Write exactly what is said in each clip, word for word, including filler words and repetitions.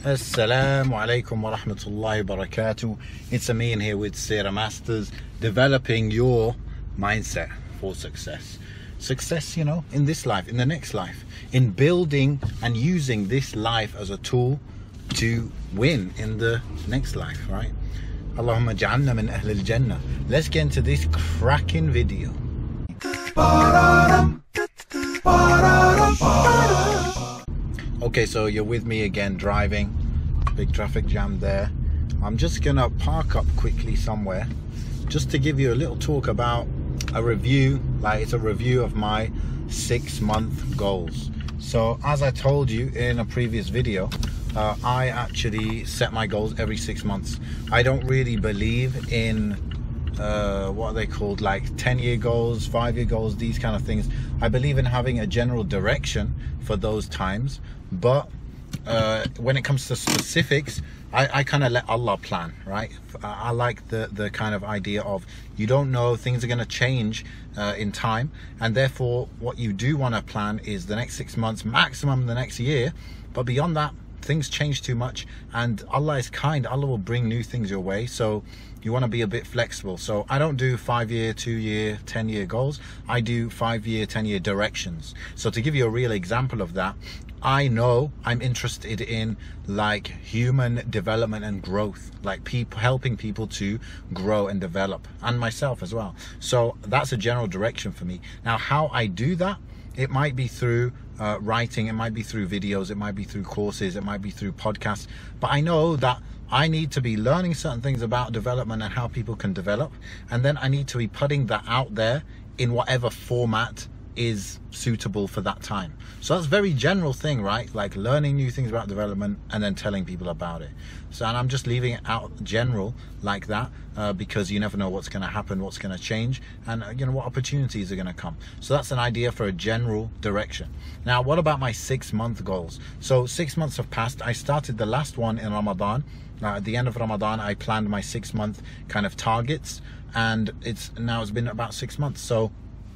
Assalamu alaikum wa rahmatullahi wa barakatuh. It's Amin here with Sira Masters, developing your mindset for success. Success, you know, in this life, in the next life, in building and using this life as a tool to win in the next life, right? Allahumma ja'alna min ahl al-jannah. Let's get into this cracking video. Okay, so you're with me again driving, big traffic jam there. I'm just gonna park up quickly somewhere just to give you a little talk about a review, like it's a review of my six month goals. So as I told you in a previous video, uh, I actually set my goals every six months. I don't really believe in uh, what are they called, like ten year goals, five year goals, these kind of things. I believe in having a general direction for those times, but uh, when it comes to specifics, I, I kind of let Allah plan, right? I, I like the, the kind of idea of you don't know, things are going to change uh, in time, and therefore what you do want to plan is the next six months, maximum the next year, but beyond that, things change too much, and Allah is kind. Allah will bring new things your way, so you want to be a bit flexible. So I don't do five year, two year, ten year goals. I do five year, ten year directions. So to give you a real example of that, I know I'm interested in like human development and growth, like people, helping people to grow and develop, and myself as well. So that's a general direction for me. Now, how I do that, it might be through uh, writing, it might be through videos, it might be through courses, it might be through podcasts, but I know that I need to be learning certain things about development and how people can develop, and then I need to be putting that out there in whatever format is suitable for that time. So that's a very general thing, right? Like learning new things about development and then telling people about it. So, and I'm just leaving it out general like that uh, because you never know what's going to happen, what's going to change, and uh, you know what opportunities are going to come. So that's an idea for a general direction. Now, what about my six month goals? So six months have passed. I started the last one in Ramadan. Now, at the end of Ramadan, I planned my six month kind of targets, and it's now it's been about six months. So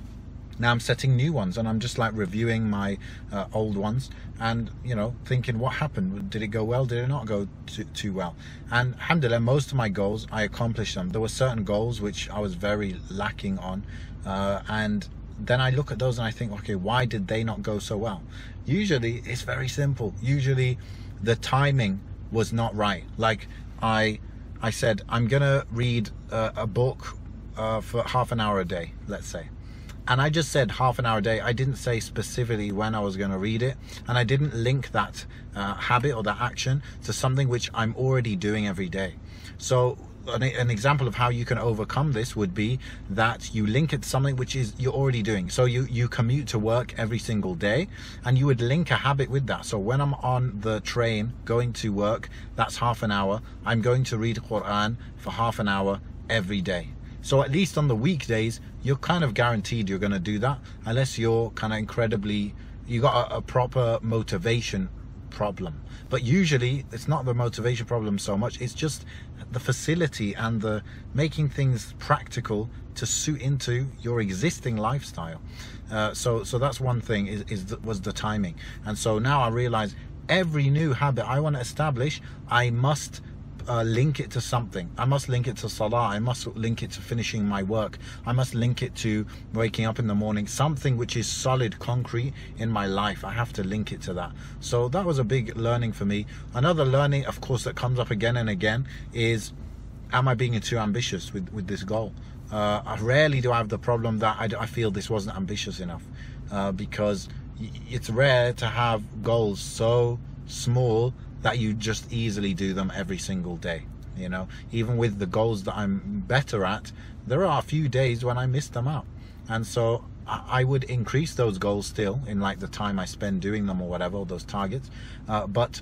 now I'm setting new ones, and I'm just like reviewing my uh, old ones and, you know, thinking what happened. Did it go well? Did it not go too, too well? And alhamdulillah, most of my goals, I accomplished them. There were certain goals which I was very lacking on. Uh, and then I look at those and I think, okay, why did they not go so well? Usually it's very simple. Usually the timing was not right. Like I, I said, I'm gonna read uh, a book uh, for half an hour a day, let's say. And I just said half an hour a day. I didn't say specifically when I was going to read it. And I didn't link that uh, habit or that action to something which I'm already doing every day. So an, an example of how you can overcome this would be that you link it to something which is you're already doing. So you, you commute to work every single day, and you would link a habit with that. So when I'm on the train going to work, that's half an hour. I'm going to read Quran for half an hour every day. So at least on the weekdays, you're kind of guaranteed you're going to do that, unless you're kind of incredibly, you got a, a proper motivation problem. But usually it's not the motivation problem so much, it's just the facility and the making things practical to suit into your existing lifestyle. Uh, so so that's one thing, is, is the, was the timing. And so now I realize every new habit I want to establish, I must Uh, link it to something. I must link it to salah. I must link it to finishing my work. I must link it to waking up in the morning. Something which is solid, concrete in my life. I have to link it to that. So that was a big learning for me. Another learning, of course, that comes up again and again is, am I being too ambitious with, with this goal? Uh, I rarely do I have the problem that I, I feel this wasn't ambitious enough, uh, because it's rare to have goals so small that you just easily do them every single day. You know, even with the goals that I'm better at, there are a few days when I miss them out. And so I would increase those goals still in like the time I spend doing them or whatever, those targets. Uh, but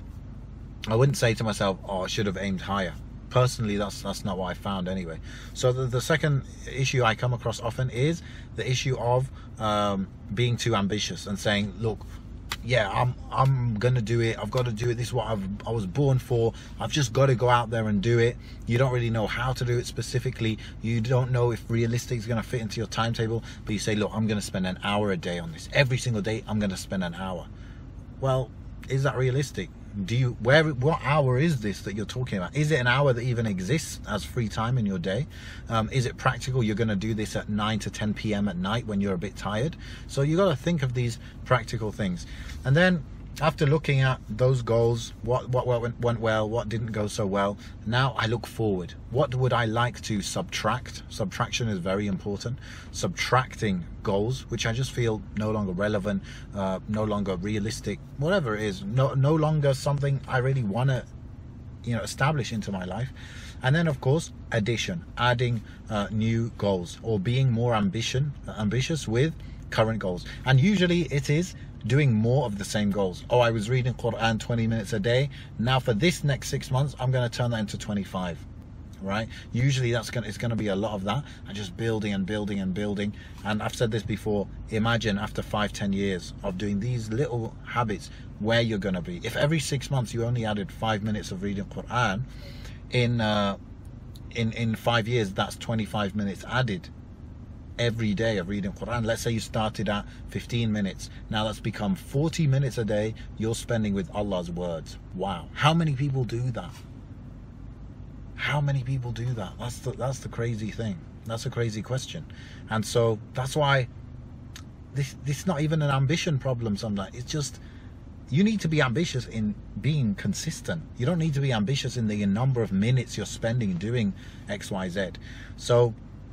I wouldn't say to myself, oh, I should have aimed higher. Personally, that's that's not what I found anyway. So the, the second issue I come across often is the issue of um, being too ambitious and saying, look, yeah, I'm I'm gonna do it. I've got to do it. This is what I've I was born for. I've just got to go out there and do it. You don't really know how to do it specifically. You don't know if realistic is going to fit into your timetable. But you say, look, I'm going to spend an hour a day on this. Every single day, I'm going to spend an hour. Well, is that realistic? Do you, where, what hour is this that you're talking about? Is it an hour that even exists as free time in your day? Um, is it practical? You're going to do this at nine to ten p m at night when you're a bit tired. So you got to think of these practical things. And then after looking at those goals, what, what went, went well, what didn't go so well, now I look forward. What would I like to subtract? Subtraction is very important. Subtracting goals, which I just feel no longer relevant, uh, no longer realistic, whatever it is, no, no longer something I really want to, you know, establish into my life. And then of course, addition, adding uh, new goals, or being more ambition, ambitious with current goals. And usually it is doing more of the same goals. Oh, I was reading Quran twenty minutes a day. Now for this next six months, I'm going to turn that into twenty-five. Right? Usually that's going to, it's going to be a lot of that, and just building and building and building. And I've said this before, imagine after five, ten years of doing these little habits, where you're going to be. If every six months you only added five minutes of reading Quran, in uh, in in five years, that's twenty-five minutes added every day of reading Quran. Let's say you started at fifteen minutes, now that's become forty minutes a day you're spending with Allah's words. Wow, how many people do that? How many people do that? That's the, that's the crazy thing. That's a crazy question. And so that's why this this is not even an ambition problem sometimes. It's just, you need to be ambitious in being consistent. You don't need to be ambitious in the number of minutes you're spending doing X, Y, Z. So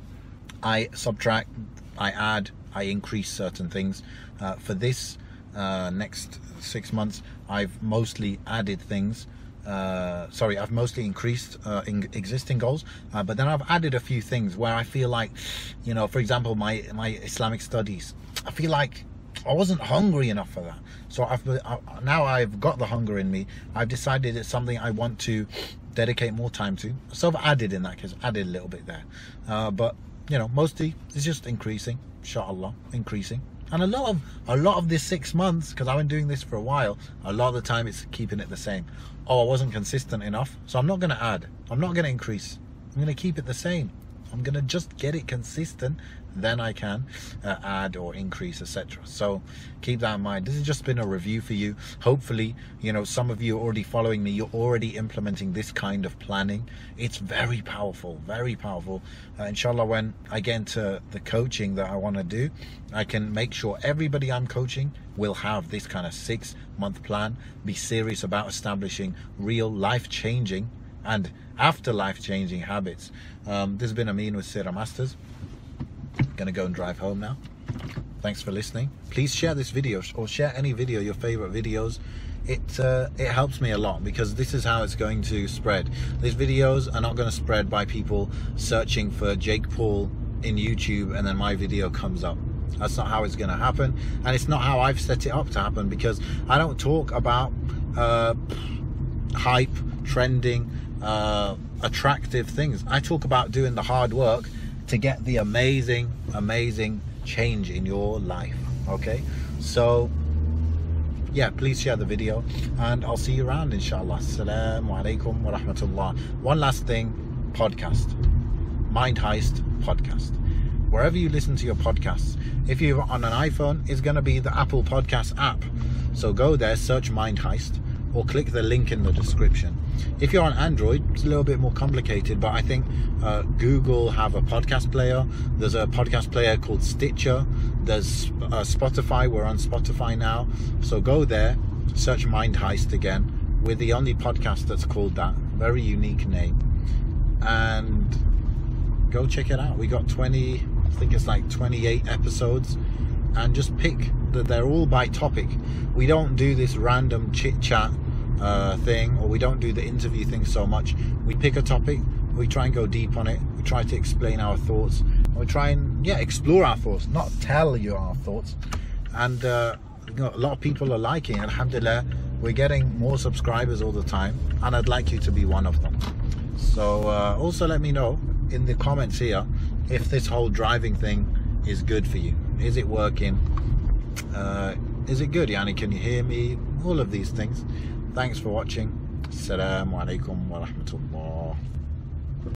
I subtract, I add, I increase certain things. Uh, for this uh, next six months, I've mostly added things. Uh, sorry, I've mostly increased uh, in existing goals, uh, but then I've added a few things where I feel like, you know, for example, my my Islamic studies, I feel like I wasn't hungry enough for that. So I've I, now I've got the hunger in me. I've decided it's something I want to dedicate more time to. So I've added, in that case, added a little bit there, uh, but you know, mostly it's just increasing, inshallah, increasing. And a lot of a lot of this six months, because I've been doing this for a while, a lot of the time it's keeping it the same. Oh, I wasn't consistent enough, so I'm not going to add. I'm not going to increase. I'm going to keep it the same. I'm going to just get it consistent, then I can uh, add or increase, et cetera. So keep that in mind. This has just been a review for you. Hopefully, you know, some of you are already following me. You're already implementing this kind of planning. It's very powerful, very powerful. Uh, inshallah, when I get into the coaching that I want to do, I can make sure everybody I'm coaching will have this kind of six month plan, be serious about establishing real life-changing and after life-changing habits. Um, this has been Amin with Sira Masters. Gonna go and drive home now. Thanks for listening. Please share this video, or share any video, your favorite videos. It uh, it helps me a lot, because this is how it's going to spread. These videos are not going to spread by people searching for Jake Paul in YouTube and then my video comes up. That's not how it's going to happen, and it's not how I've set it up to happen, because I don't talk about uh, hype, trending, uh, attractive things. I talk about doing the hard work to get the amazing, amazing change in your life. Okay, so yeah, please share the video, and I'll see you around, inshallah. Assalamu alaikum wa rahmatullah. One last thing, podcast, Mind Heist podcast. Wherever you listen to your podcasts, if you're on an iPhone, it's going to be the Apple Podcast app. So go there, search Mind Heist, or click the link in the description. If you're on Android, it's a little bit more complicated, but I think uh, Google have a podcast player. There's a podcast player called Stitcher. There's uh, Spotify. We're on Spotify now. So go there, search Mind Heist again. We're the only podcast that's called that. Very unique name. And go check it out. We got twenty, I think it's like twenty-eight episodes. And just pick, that they're all by topic. We don't do this random chit chat uh, thing, or we don't do the interview thing so much. We pick a topic, we try and go deep on it, we try to explain our thoughts, we try and yeah explore our thoughts, not tell you our thoughts. And uh, you know, a lot of people are liking it. Alhamdulillah, we're getting more subscribers all the time, and I'd like you to be one of them. So uh, also let me know in the comments here if this whole driving thing is good for you. Is it working? Uh, is it good? Yani, can you hear me? All of these things. Thanks for watching. Assalamu alaikum wa rahmatullah.